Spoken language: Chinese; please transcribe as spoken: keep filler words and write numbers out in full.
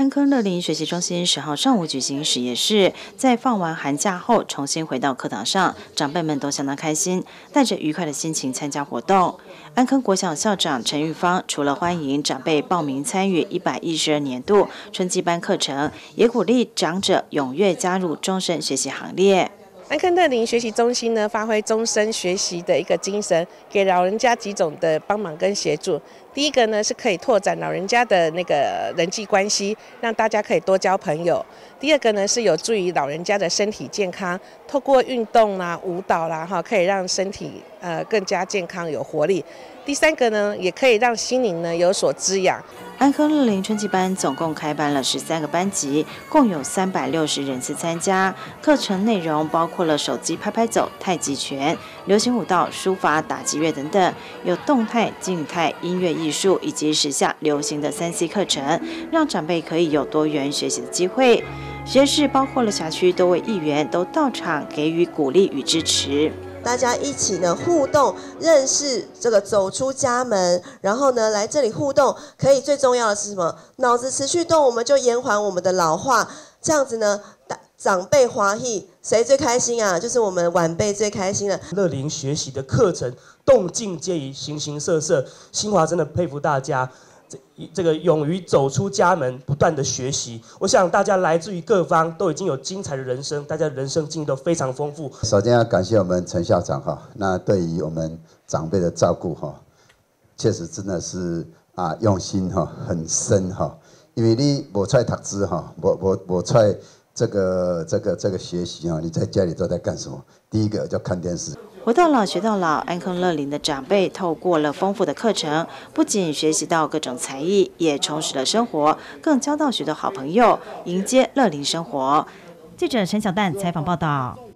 安坑乐龄学习中心十号上午举行实验室，在放完寒假后重新回到课堂上，长辈们都相当开心，带着愉快的心情参加活动。安坑国小校长陈玉芳除了欢迎长辈报名参与一百一十二年度春季班课程，也鼓励长者踊跃加入终身学习行列。 安坑乐龄学习中心呢，发挥终身学习的一个精神，给老人家几种的帮忙跟协助。第一个呢，是可以拓展老人家的那个人际关系，让大家可以多交朋友。第二个呢，是有助于老人家的身体健康，透过运动啦、舞蹈啦，哈，可以让身体呃更加健康有活力。第三个呢，也可以让心灵呢有所滋养。 安坑乐龄春季班总共开班了十三个班级，共有三百六十人次参加。课程内容包括了手机拍拍走、太极拳、流行舞蹈、书法、打击乐等等，有动态、静态、音乐艺术以及时下流行的三 C 课程，让长辈可以有多元学习的机会。实验室包括了辖区多位议员都到场给予鼓励与支持。 大家一起呢互动，认识这个走出家门，然后呢来这里互动，可以最重要的是什么？脑子持续动，我们就延缓我们的老化。这样子呢，长辈欢喜，谁最开心啊？就是我们晚辈最开心了。 乐龄学习的课程动静皆宜，形形色色。新华真的佩服大家。这这个勇于走出家门，不断的学习，我想大家来自于各方，都已经有精彩的人生，大家人生经历都非常丰富。 首先要感谢我们陈校长哈，那对于我们长辈的照顾哈，确实真的是啊用心哈很深哈，因为你无出来读书哈，无无无出来这个这个这个学习哈，你在家里都在干什么？第一个叫看电视。 活到老学到老，安坑乐龄的长辈透过了丰富的课程，不仅学习到各种才艺，也充实了生活，更交到许多好朋友，迎接乐龄生活。记者陈小蛋采访报道。